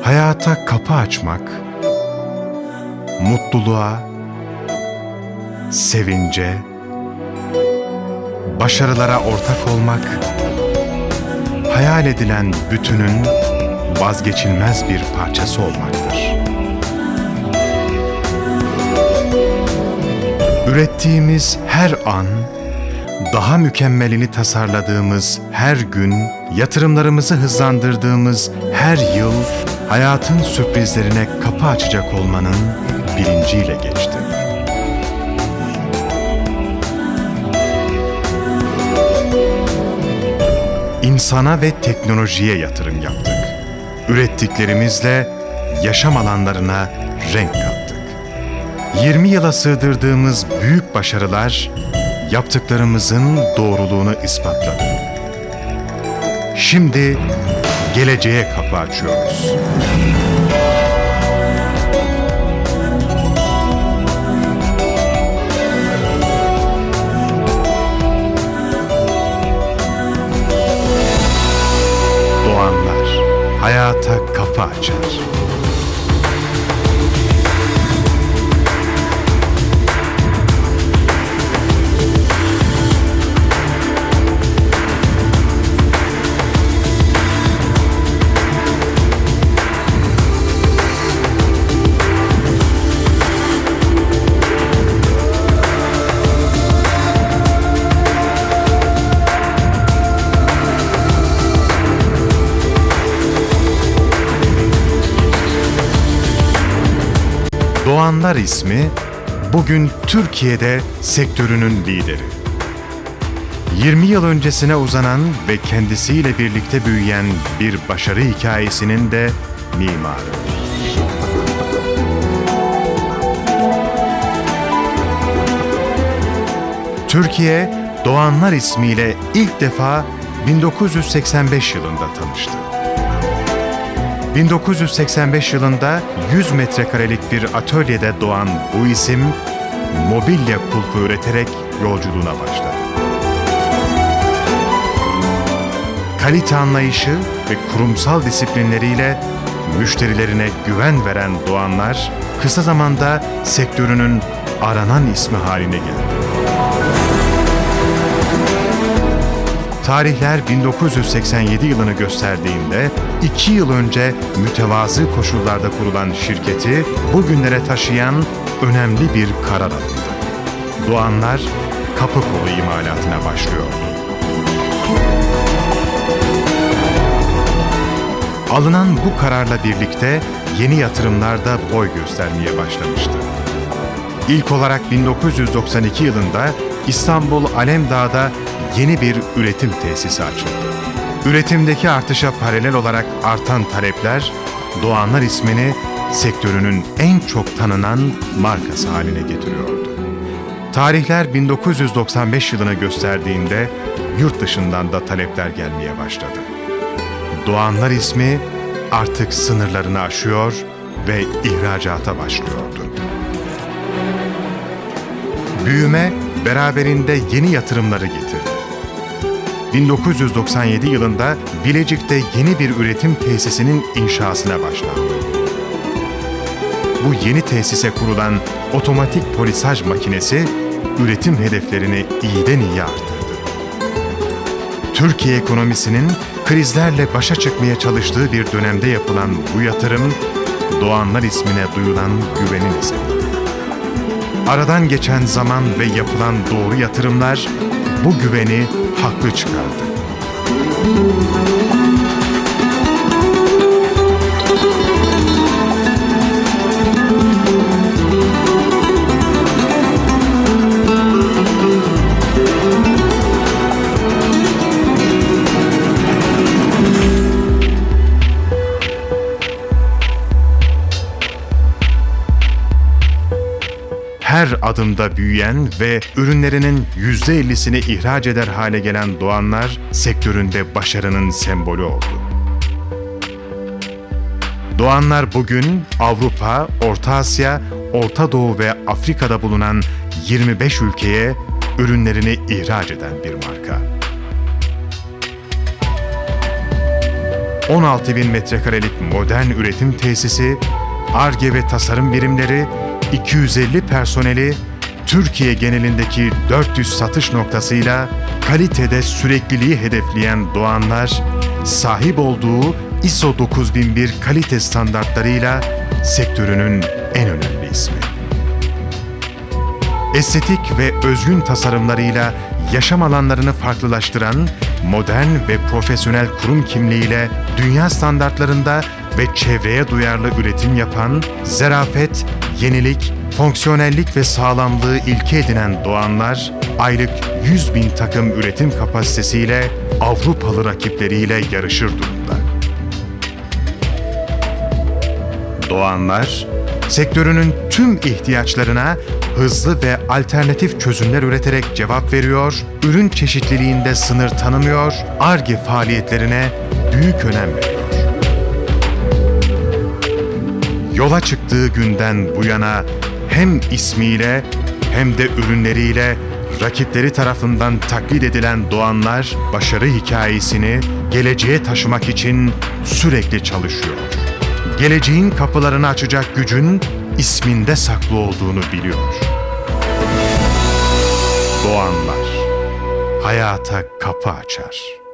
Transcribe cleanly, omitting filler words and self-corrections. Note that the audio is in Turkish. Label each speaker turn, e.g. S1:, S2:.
S1: hayata kapı açmak, mutluluğa, sevince, başarılara ortak olmak, hayal edilen bütünün vazgeçilmez bir parçası olmaktır. Ürettiğimiz her an, daha mükemmelini tasarladığımız her gün, yatırımlarımızı hızlandırdığımız her yıl, hayatın sürprizlerine kapı açacak olmanın bilinciyle geçti. İnsana ve teknolojiye yatırım yaptık. Ürettiklerimizle yaşam alanlarına renk kattık. 20 yıla sığdırdığımız büyük başarılar, yaptıklarımızın doğruluğunu ispatladı. Şimdi geleceğe kapı açıyoruz. Doğanlar hayata kapı açar. Doğanlar ismi bugün Türkiye'de sektörünün lideri. 20 yıl öncesine uzanan ve kendisiyle birlikte büyüyen bir başarı hikayesinin de mimarı. Türkiye, Doğanlar ismiyle ilk defa 1985 yılında tanıştı. 1985 yılında 100 metrekarelik bir atölyede doğan bu isim, mobilya kulpu üreterek yolculuğuna başladı. Kalite anlayışı ve kurumsal disiplinleriyle müşterilerine güven veren Doğanlar, kısa zamanda sektörünün aranan ismi haline geldi. Tarihler 1987 yılını gösterdiğinde 2 yıl önce mütevazı koşullarda kurulan şirketi bugünlere taşıyan önemli bir karar alındı. Doğanlar kapı kolu imalatına başlıyordu. Alınan bu kararla birlikte yeni yatırımlar da boy göstermeye başlamıştı. İlk olarak 1992 yılında İstanbul Alemdağ'da yeni bir üretim tesisi açıldı. Üretimdeki artışa paralel olarak artan talepler, Doğanlar ismini sektörünün en çok tanınan markası haline getiriyordu. Tarihler 1995 yılını gösterdiğinde yurt dışından da talepler gelmeye başladı. Doğanlar ismi artık sınırlarını aşıyor ve ihracata başlıyordu. Büyüme beraberinde yeni yatırımları getirdi. 1997 yılında Bilecik'te yeni bir üretim tesisinin inşasına başlandı. Bu yeni tesise kurulan otomatik polisaj makinesi üretim hedeflerini iyiden iyiye arttırdı. Türkiye ekonomisinin krizlerle başa çıkmaya çalıştığı bir dönemde yapılan bu yatırım, Doğanlar ismine duyulan güvenin eseridir. Aradan geçen zaman ve yapılan doğru yatırımlar bu güveni haklı çıkardı. Her adımda büyüyen ve ürünlerinin %50'sini ihraç eder hale gelen Doğanlar, sektöründe başarının sembolü oldu. Doğanlar bugün Avrupa, Orta Asya, Orta Doğu ve Afrika'da bulunan 25 ülkeye ürünlerini ihraç eden bir marka. 16.000 metrekarelik modern üretim tesisi, Ar-Ge ve tasarım birimleri, 250 personeli, Türkiye genelindeki 400 satış noktasıyla kalitede sürekliliği hedefleyen Doğanlar, sahip olduğu ISO 9001 kalite standartlarıyla sektörünün en önemli ismi. Estetik ve özgün tasarımlarıyla yaşam alanlarını farklılaştıran, modern ve profesyonel kurum kimliğiyle dünya standartlarında ve çevreye duyarlı üretim yapan, zarafet, yenilik, fonksiyonellik ve sağlamlığı ilke edinen Doğanlar, aylık 100.000 takım üretim kapasitesiyle Avrupalı rakipleriyle yarışır durumda. Doğanlar, sektörünün tüm ihtiyaçlarına hızlı ve alternatif çözümler üreterek cevap veriyor, ürün çeşitliliğinde sınır tanımıyor, Ar-Ge faaliyetlerine büyük önem veriyor. Yola çıktığı günden bu yana hem ismiyle hem de ürünleriyle rakipleri tarafından taklit edilen Doğanlar, başarı hikayesini geleceğe taşımak için sürekli çalışıyor. Geleceğin kapılarını açacak gücün isminde saklı olduğunu biliyor. Doğanlar, hayata kapı açar.